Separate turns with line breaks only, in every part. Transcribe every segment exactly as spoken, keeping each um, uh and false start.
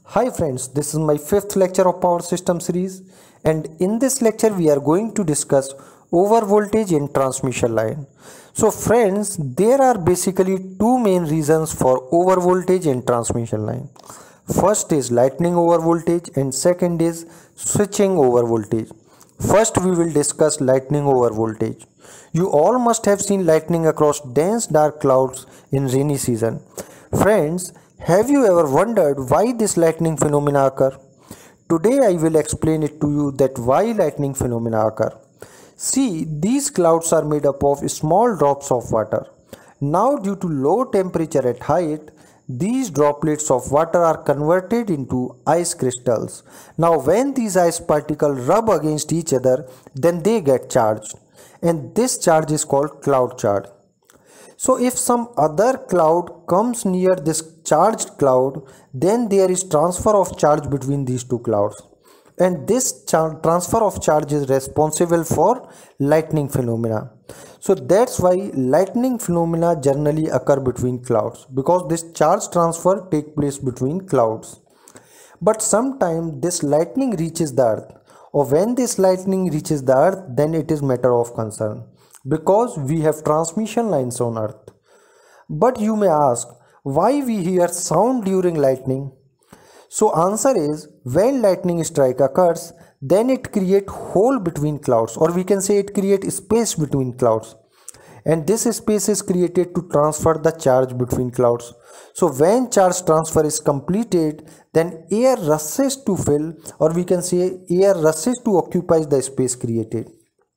Hi friends, this is my fifth lecture of power system series, and in this lecture we are going to discuss over voltage in transmission line. So friends, there are basically two main reasons for over voltage in transmission line. First is lightning over voltage and second is switching over voltage. First we will discuss lightning over voltage. You all must have seen lightning across dense dark clouds in rainy season. Friends, have you ever wondered why this lightning phenomena occur? Today I will explain it to you that why lightning phenomena occur. See, these clouds are made up of small drops of water. Now due to low temperature at height, these droplets of water are converted into ice crystals. Now when these ice particles rub against each other, then they get charged. And this charge is called cloud charge. So if some other cloud comes near this charged cloud, then there is transfer of charge between these two clouds. And this char- transfer of charge is responsible for lightning phenomena. So that's why lightning phenomena generally occur between clouds, because this charge transfer take place between clouds. But sometimes this lightning reaches the earth, or when this lightning reaches the earth, then it is matter of concern, because we have transmission lines on earth. But you may ask, why we hear sound during lightning? So answer is, when lightning strike occurs, then it create hole between clouds, or we can say it create space between clouds. And this space is created to transfer the charge between clouds. So when charge transfer is completed, then air rushes to fill, or we can say air rushes to occupy the space created.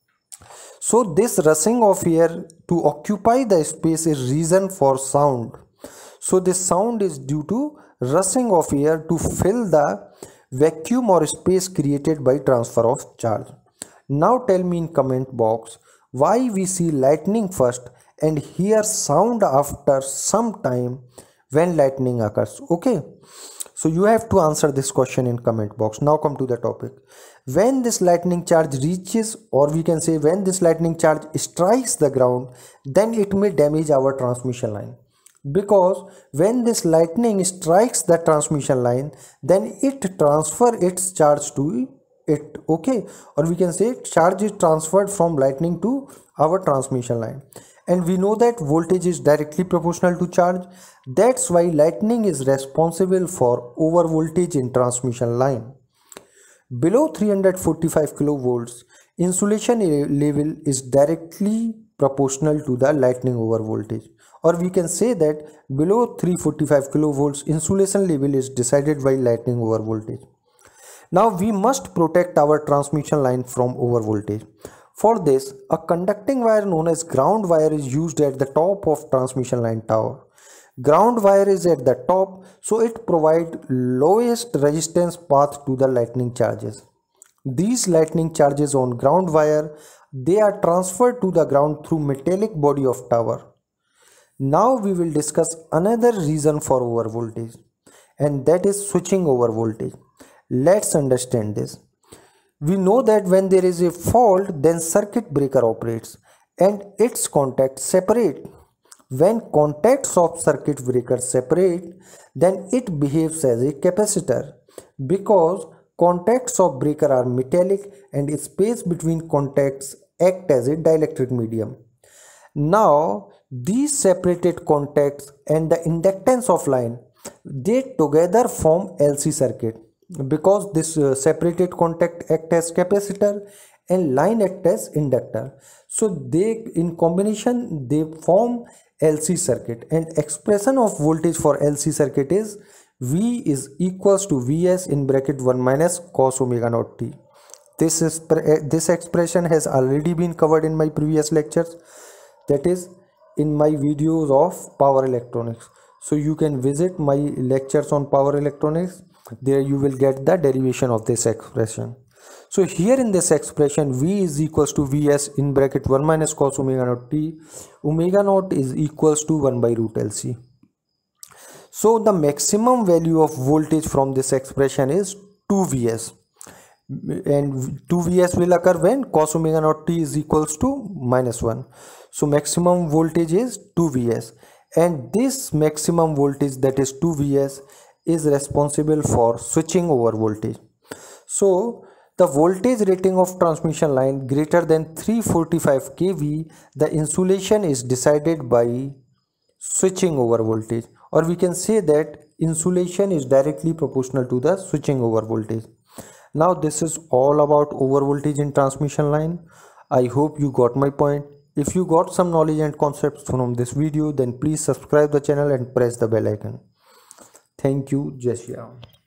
So this rushing of air to occupy the space is reason for sound. So this sound is due to rushing of air to fill the vacuum or space created by transfer of charge. Now tell me in comment box why we see lightning first and hear sound after some time when lightning occurs. Okay. So you have to answer this question in comment box. Now come to the topic. When this lightning charge reaches, or we can say when this lightning charge strikes the ground, then it may damage our transmission line. Because when this lightning strikes the transmission line, then it transfer its charge to it. Okay. Or we can say charge is transferred from lightning to our transmission line. And we know that voltage is directly proportional to charge. That's why lightning is responsible for over voltage in transmission line. Below three hundred forty-five kilovolts, insulation level is directly proportional to the lightning over voltage. Or we can say that below three hundred forty-five kilovolts, insulation level is decided by lightning over voltage. Now we must protect our transmission line from over voltage. For this, a conducting wire known as ground wire is used at the top of transmission line tower. Ground wire is at the top, so it provides lowest resistance path to the lightning charges. These lightning charges on ground wire, they are transferred to the ground through metallic body of tower. Now we will discuss another reason for over voltage, and that is switching over voltage. Let's understand this. We know that when there is a fault, then circuit breaker operates and its contacts separate. When contacts of circuit breaker separate, then it behaves as a capacitor, because contacts of breaker are metallic and space between contacts act as a dielectric medium. Now these separated contacts and the inductance of line, they together form L C circuit, because this uh, separated contact act as capacitor and line act as inductor. So they in combination they form L C circuit, and expression of voltage for L C circuit is V is equals to Vs in bracket one minus cos omega naught t. This is this expression has already been covered in my previous lectures, that is in my videos of power electronics. So you can visit my lectures on power electronics. There you will get the derivation of this expression. So here in this expression, V is equals to Vs in bracket one minus cos omega naught t. Omega naught is equals to one by root L C. So the maximum value of voltage from this expression is two Vs. And two Vs will occur when cos omega naught t is equals to minus one. So maximum voltage is two Vs. And this maximum voltage, that is two Vs, is responsible for switching over voltage. So the voltage rating of transmission line greater than three forty-five k V, the insulation is decided by switching over voltage, or we can say that insulation is directly proportional to the switching over voltage. Now this is all about over voltage in transmission line. I hope you got my point. If you got some knowledge and concepts from this video, then please subscribe the channel and press the bell icon. Thank you. Jai Shri Ram.